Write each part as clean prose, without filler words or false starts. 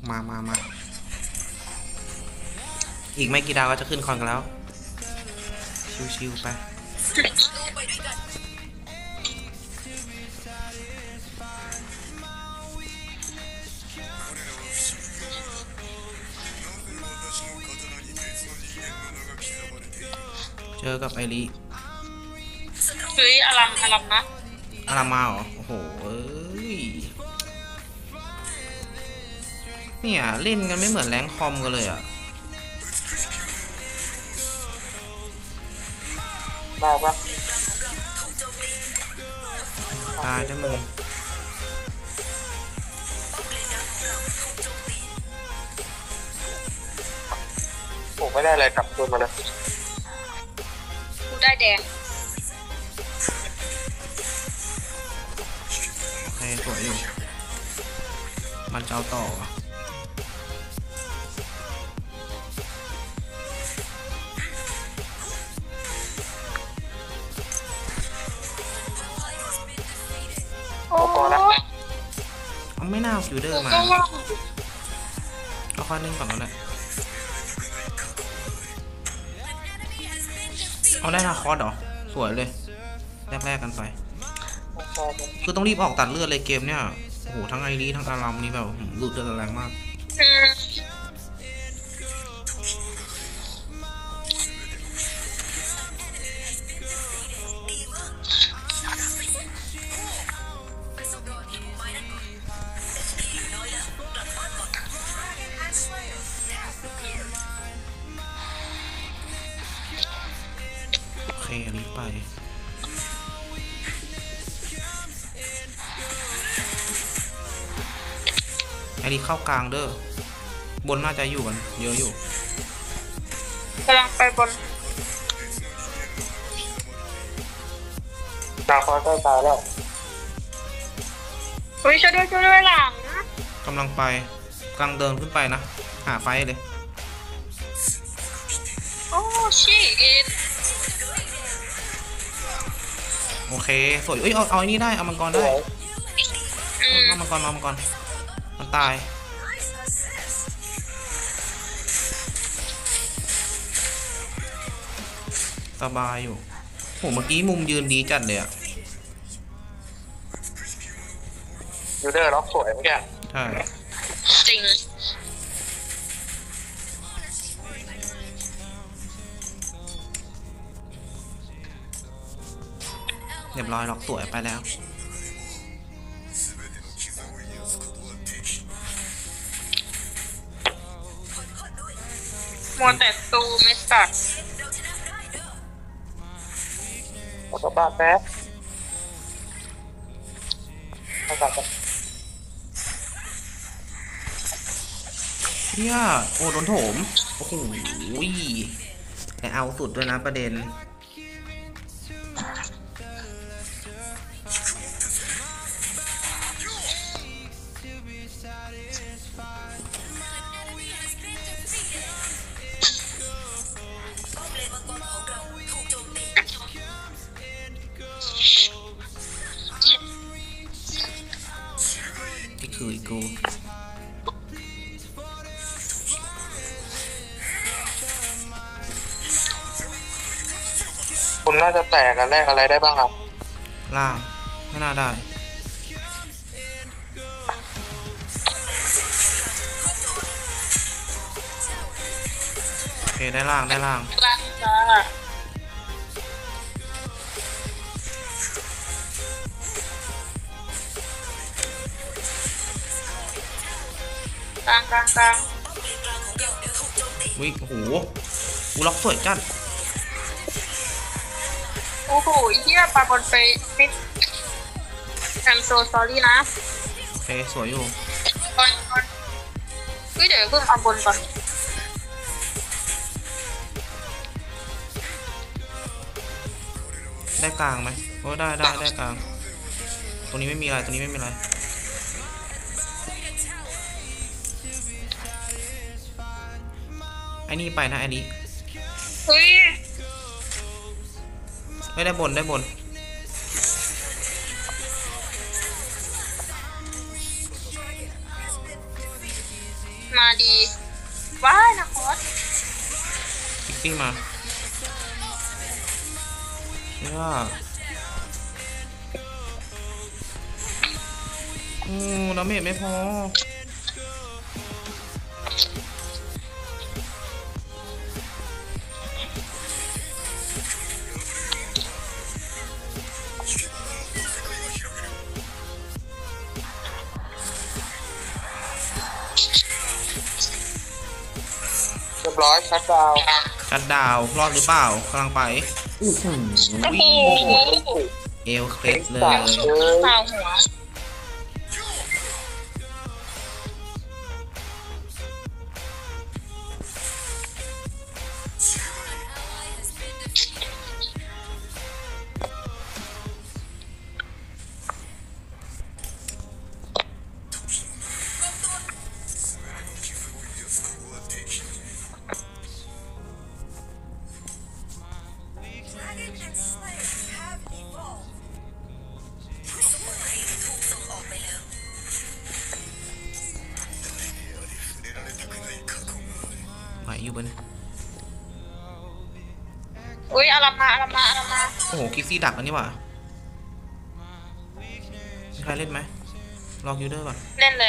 มาอีกไม่กี่ดาวก็จะขึ้นคอนกันแล้วชิวๆไปเจอกับไอรีเฮ้ยอลัมนะอารามาเหรอโอ้โหเนี่ยเล่นกันไม่เหมือนแรงคอมกันเลยอ่ะได้ปะตายได้มึงผมไม่ได้อะไรกลับตัวมาเลยกูได้แดงโอเคสวยอยู่มันจะเอาต่อโอ้ยเอาไม่น่าเอาฟิวเดอร์มาเอาข้อนึงก่อนก็ได้เอาได้นาคอสเหรอสวยเลยแรกกันไปคือต้องรีบออกตัดเลือดเลยเกมเนี่ยโอ้โหทั้งไอรีทั้งอารัมนี่แบบหลุดเดือดแรงมากโอเครีบไปไอรีเข้ากลางเด้อบนน่าจะอยู่กันเยอะอยู่กำลังไปบนดาวคอใกล้ตายแล้วเฮ้ยช่วยด้วยหลังกำลังไปกำลังเดินขึ้นไปนะหาไฟเลยโอ้ชิตโอเคสวยเอ้ยเอาไอ้นี่ได้เอามังกรได้เอามังกรมันตายสบายอยู่โหเมื่อกี้มุมยืนดีจัดเลยอะยูเดอร์ล็อกสวยเมื่อกี้ใช่จริงเรียบร้อยล็อกสวยไปแล้วมัวแต่ตูไม่ตัดออกบ้านแป๊บไม่ตัดกันเฮียโอ้โดนโถมโอ้โหแต่เอาสุดด้วยนะประเด็นที่คืออีกกูคุณน่าจะแตกกันแรกอะไรได้บ้างครับล่างไม่น่าได้โอเคได้ล่างล่างจ้ากลางวิโอ้โหกูล็อกสวยจัดโอ้โหเฮียปาบอลไปนิดI'm so sorry นะโอเคสวยอยู่ก่อนเฮ้ยเดี๋ยวเพิ่งเอาบนก่อนได้กลางไหมโอ้ได้กลางตรงนี้ไม่มีอะไรไอ้นี่ไปนะไอ้นี้เฮ้ยไม่ได้บนมาดีว้ายนะคอสพิกซี่มาเชื่อดาเมจไม่พอเรียบร้อยชัดดาวน์ชัดดาวรอดหรือเปล่ากำลังไปโอ้โหเอลเคล็ดเลยเปล่าหัวไหวอยู่บนอุ้ยอารามาอารามาอารามาโอ้โหกิกซี่ดักอันนี้ว่ะมีใครเล่นไหมลองยูเดอร์ก่อนเล่นเลย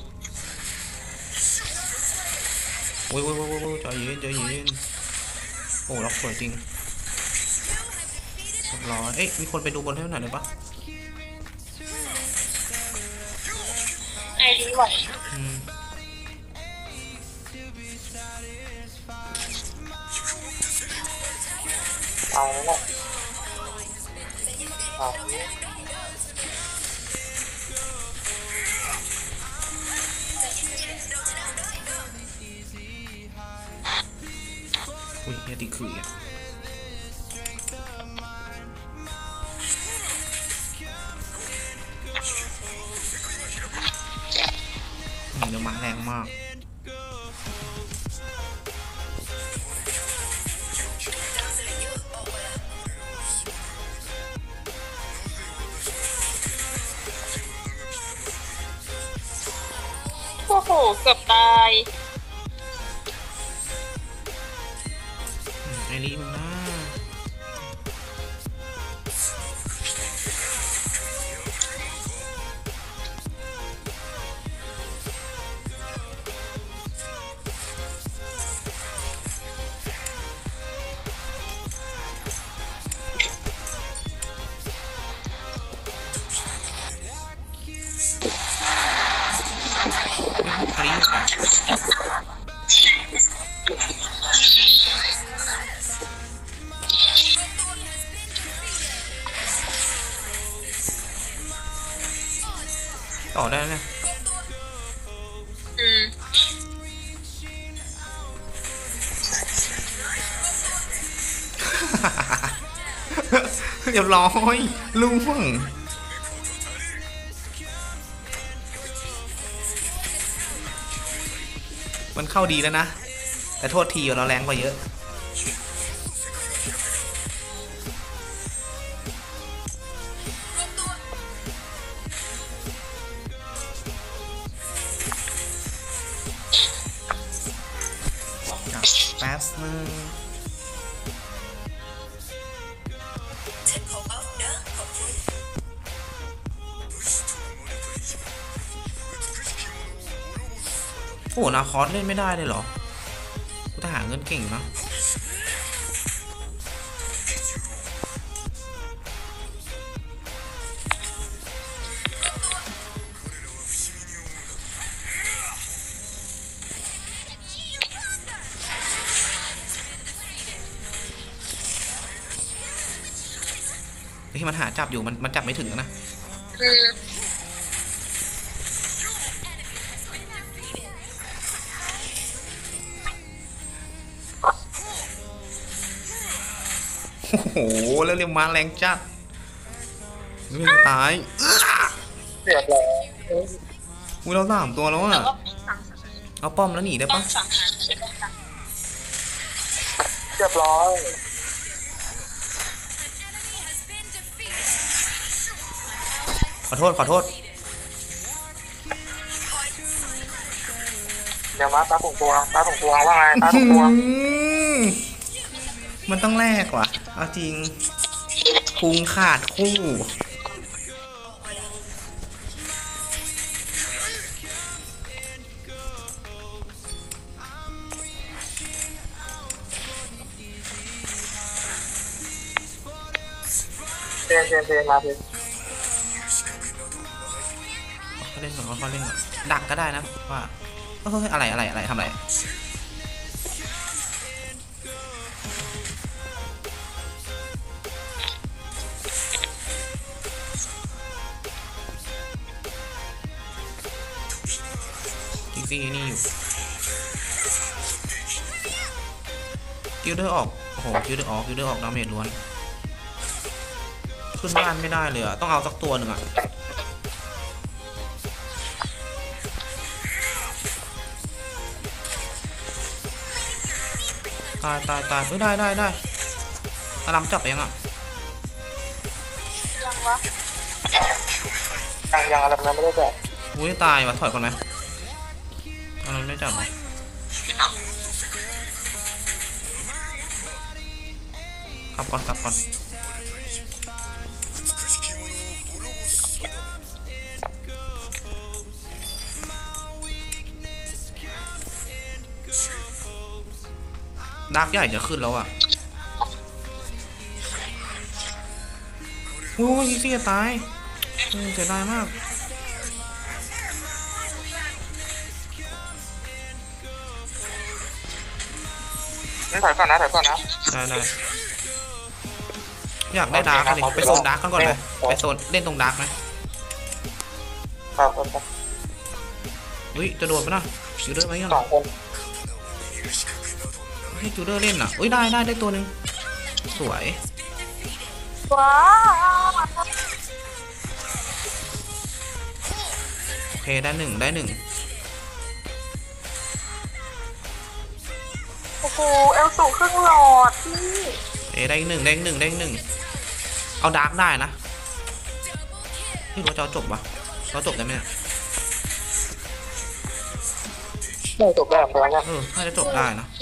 โอ้ยใจเย็นใจเย็นโอ้ล็อกสวยจริงเรียบร้อยเอ้ยมีคนไปดูบนให้หน่อยได้ปะไอรีไหวอืมเอาแล้วเอาอุ้ยเฮียตีคืออ่ะเดี๋ยวมาแรงมากโอ้โหเกือบตายไอรีมึงนะไอรีต่อได้เนี่ยอืมเรียบร้อยลุงมันเข้าดีแล้วนะ แต่โทษทีเราแรงกว่าเยอะแป๊บนึงโอ้นาคอสเล่นไม่ได้เลยเหรอกูจะหาเงินเก่งอยู่นะที่มันหาจับอยู่มันจับไม่ถึงนะอืมโอ้โหแล้วเรียกมาแรงจัดไม่เป็นตายเรียบร้อยอุ้ยเรา3 ตัวแล้วแต่อ่ะว่าสั่งเอาป้อมแล้วหนีได้ต้อปะงสั่งหาต้องสั่งเรียบร้อยขอโทษเดี๋ยวมาตาถุงพวงตาถุงพวงว่าไงตาถุงพวงมันต้องแลกว่ะเอาจริงคุงขาดคู่เจนมาเจนเขาเล่นก่อนเขาเล่นก่อนดักก็ได้นะว่าเฮ้ยอะไรทำอะไรกิซี่นี่อยู่กิลเดอร์ออกโอ้โหกิลเดอร์ออกดาเมจล้วนขึ้นบ้านไม่ได้เลยอะต้องเอาสักตัวหนึ่งอะตายเฮ้ยได้อารมจับไปยังอะยังวะยังอะไรไม่ได้แบบอุ้ยตายวะถอยก่อนไหมอารมไม่จับเหรอ กลับก่อนดาร์กใหญ่จะขึ้นแล้วอ่ะโอ้ยเสียตายเสียดายมากนี่ถอยก่อนนะได้อยากได้ดาร์กเลยไปโซนดาร์กก่อนไหมไปโซนเล่นตรงดาร์กไหมครับอุ้ยจะโดดไปนะจูเดอร์ไหมยัง 2 คนให้จูเดอร์เล่นอ่ะอุ้ยได้ตัวหนึ่งสวยว้าวโอเคได้หนึ่งโอ้โหเอลสูงครึ่งหลอดพี่ได้อีกหนึ่งเอาดาร์กได้นะพี่รู้จะเอาจบปะเราจบได้ไหมเนี่ยได้จบแล้วแล้วเนี่ยน่าจะจบได้นะ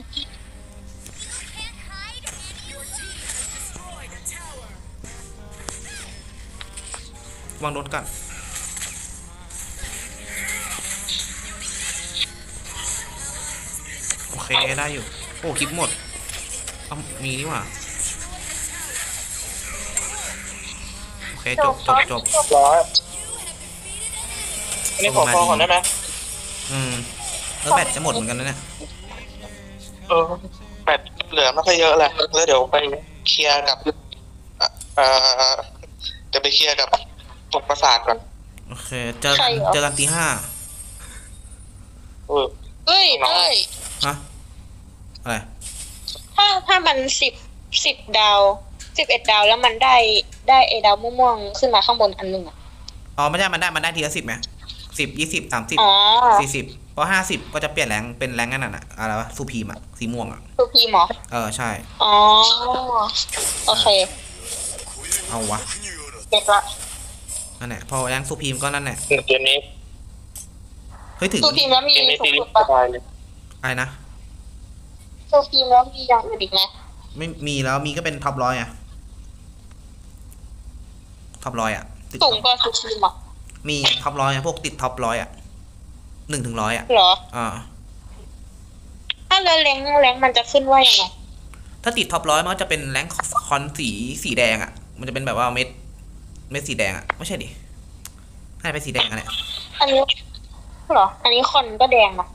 วางโดนกัดโอเคได้อยู่โอ้คลิปหมดเอามีนี่หว่าโอเคจบร้อยอันนี้ขอคอก่อนได้ไหมแล้วแบตจะหมดเหมือนกันนะเนี่ยแบตเหลือไม่ค่อยเยอะแหละแล้วเดี๋ยวไปเคลียร์กับจะไปเคลียร์กับปกประสาทก่อนโอเคเจอกันตี 5 เฮ้ยฮะอะไรถ้ามัน10 ดาว11 ดาวแล้วมันได้ไอ้ดาวม่วงๆขึ้นมาข้างบนอันหนึ่งอ่ะอ๋อไม่ได้มันได้ทีละ10ไหม10 20 30 อ๋อ 40เพราะ50ก็จะเปลี่ยนแรงเป็นแรงนั่นน่ะอะไรวะซูพีมอะสีม่วงอะคือพีหมอใช่อ๋อโอเคเอาวะเก็บละนั่นแหละพอแรงซูพีมก็นั่นแหละเกมนี้เฮ้ยถึงซูพีมแล้วมีเกมนี้สูตีงลิสุฟดต์ปะสบายเลยอะไรนะซูพีมแล้วมีอย่างอื่นอีกไหมไม่มีแล้วมีก็เป็นท็อปร้อยอะท็อปร้อยอะติดสูงกว่าซูพีมอ่ะมีท็อปร้อยอะพวกติดท็อปร้อยอะ1 ถึง 100อะเหรออ่าถ้าแล้วแรงมันจะขึ้นว่ายังไงถ้าติดท็อปร้อยมันก็จะเป็นแรงคอนสีแดงอะมันจะเป็นแบบว่าเม็ดสีแดงอะไม่ใช่ดิให้ไปสีแดงอะเนี่ยอันนี้เหรอ อันนี้คอนก็แดงนะ